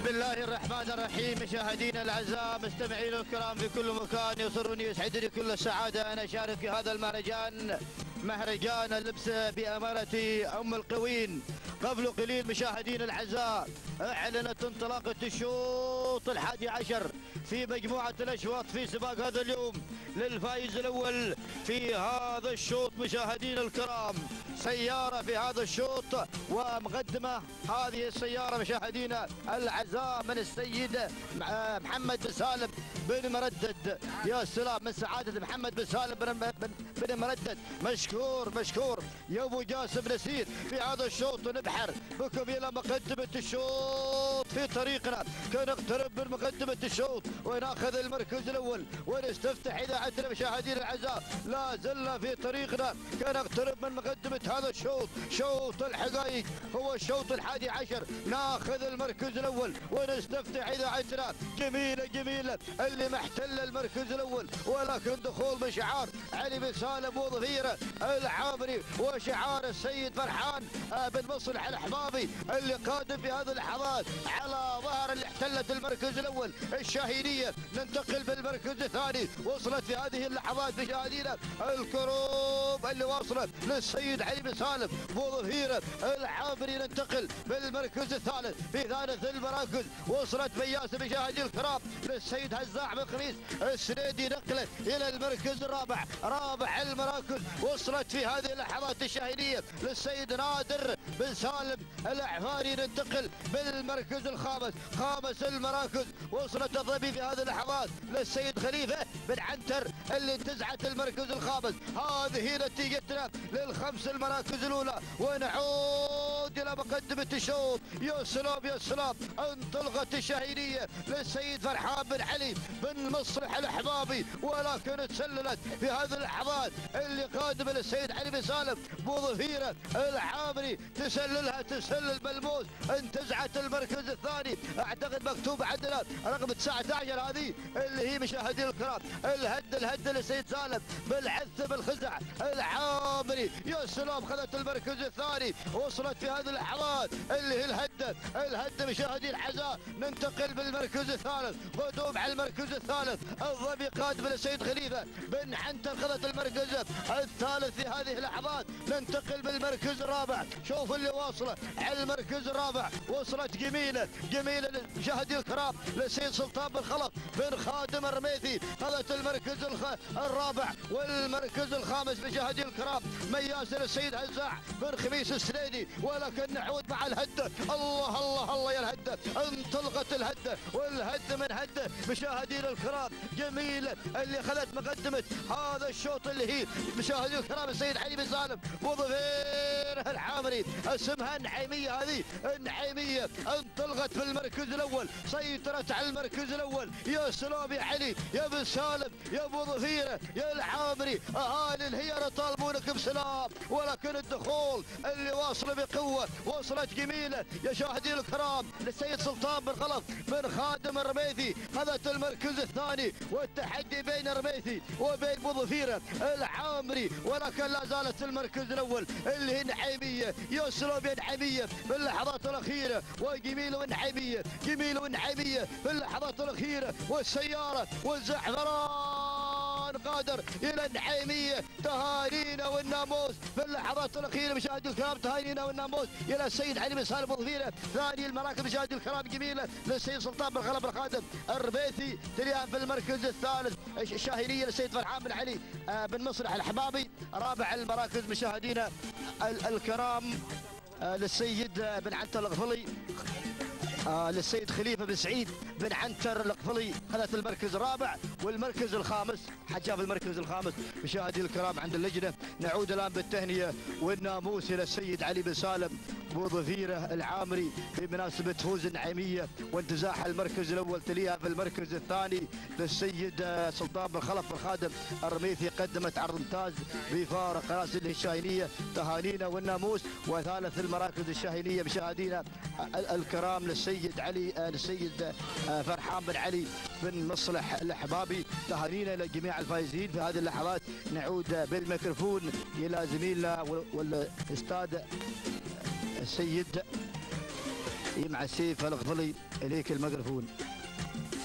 بسم الله الرحمن الرحيم. مشاهدينا الاعزاء مستمعينا الكرام في كل مكان، يسرني ويسعدني كل السعاده ان اشارك في هذا المهرجان، مهرجان اللبس بامانه ام القوين. قبل قليل مشاهدينا الاعزاء اعلنت انطلاقه الشوط ال11 في مجموعه الاشواط في سباق هذا اليوم للفائز الاول في هذا الشوط. مشاهدينا الكرام سياره في هذا الشوط، ومقدمه هذه السياره مشاهدينا الاعزاء من السيد محمد بن سالم بن مردد. يا سلام من سعاده محمد بن سالم بن مردد. مشكور يا ابو جاسم نسير في هذا الشوط. ونبحر بكم الى مقدمه الشوط في طريقنا كي نقترب من مقدمه الشوط وناخذ المركز الاول ونستفتح اذاعتنا. مشاهدينا الاعزاء لا زلنا في طريقنا كي نقترب من مقدمه هذا الشوط، شوط الحقائق، هو الشوط ال11. ناخذ المركز الاول ونستفتح اذاعتنا. جميله اللي محتل المركز الاول، ولكن دخول بشعار علي بن سالم وظفيره العامري وشعار السيد فرحان بن مصلح الاحبابي اللي قادم في هذه اللحظات على ظهر اللي احتلت المركز الاول الشاهينيه. ننتقل بالمركز الثاني، وصلت في هذه اللحظات مشاهدينا الكروب اللي وصلت للسيد علي بن سالم وظفيره العامري. ننتقل بالمركز الثالث في ثالث المراكز، وصلت بياسه مشاهدي الكرام للسيد هزاع بن خميس السنيدي. نقلت الى المركز الرابع، رابع المراكز وصلت في هذه اللحظات الشاهينيه للسيد نادر بن سالم العفاري. ننتقل بالمركز الخامس، خامس المراكز وصلت الظبي في هذه اللحظات للسيد خليفه بن عنتر اللي انتزعت المركز الخامس. هذه نتيجتنا للخمس المراكز الاولى، ونعود الى مقدمه الشوط. يا سلام انطلقت الشاهينيه للسيد فرحان بن علي بن مصلح الاحبابي، ولكن تسللت في هذه اللحظات اللي قادمه للسيد علي بن سالم وظفيره العامري. تسلل ملموس، انتزعت المركز الثاني. اعتقد مكتوب عندنا رقم 19 هذه اللي هي مشاهدينا الكرام الهد للسيد سالم بالعث بالخزع العامري. يا سلام خذت المركز الثاني، وصلت في هذه اللحظات اللي هي الهد مشاهدي العزاء. ننتقل بالمركز الثالث، قدوم على المركز الثالث الظبي قادم للسيد خليفه بن عنتر خذت المركز الثالث في هذه اللحظات. ننتقل بالمركز الرابع، شوف اللي واصله على المركز الرابع، وصلت جميله مشاهدي الكرام للسيد سلطان بن خلف بن خادم الرميثي خذت المركز الرابع. والمركز الخامس مشاهدي الكرام مياسر السيد هزاع بن خميس السنيدي. ولكن نعود مع الهده. الله يا الهده، انطلقت الهده، والهده من هده مشاهدينا الكرام جميله اللي اخذت مقدمه هذا الشوط اللي هي مشاهدينا الكرام السيد علي بن سالم وظفيره العامري. اسمها النعيميه، هذه النعيميه انطلقت في المركز الاول، سيطرت على المركز الاول. يا سلام يا علي يا بن سالم يا ابو ظفيره يا العامري. اهالي الهيره طالبونك بسلام، ولكن الدخول اللي واصله بقوه، وصلت جميله يا شاهدين الكرام للسيد سلطان بن خلف بن خادم الرميثي خذت المركز الثاني. والتحدي بين الرميثي وبين ابو ظفيره العامري، ولكن لا زالت المركز الاول اللي هي نعيميه. يا سلام يا نعيميه في اللحظات الاخيره، وجميله ونعيميه في اللحظات الاخيره. والسياره والزعفران قادر الى النعيميه. تهانينا والناموس في اللحظات الاخيره مشاهدي الكرام، تهانينا والناموس الى السيد علي بن سالم وظفيره. ثاني المراكز مشاهدي الكرام جميله للسيد سلطان بن خلف بن خادم الربيثي. تليان في المركز الثالث الشاهينيه للسيد فرحان بن علي بن مصلح الاحبابي. رابع المراكز مشاهدينا الكرام للسيد بن عنتر الغفلي للسيد خليفه بن سعيد بن عنتر القفلي خذت المركز الرابع. والمركز الخامس حجاب المركز الخامس مشاهدي الكرام عند اللجنه. نعود الان بالتهنئه والناموس الى السيد علي بن سالم وظفيره العامري بمناسبه فوز النعيميه وانتزاع المركز الاول. تليها في المركز الثاني للسيد سلطان بن خلف بن خادم الرميثي، قدمت عرض ممتاز بفارق راس الشاهينيه. تهانينا والناموس. وثالث المراكز الشاهينيه مشاهدينا الكرام للسيد فرحان بن علي بن مصلح الاحبابي. تهانينا لجميع الفائزين في هذه اللحظات. نعود بالميكروفون الى زميلنا والاستاذ السيد مع السيف الفضلي اليك الميكروفون.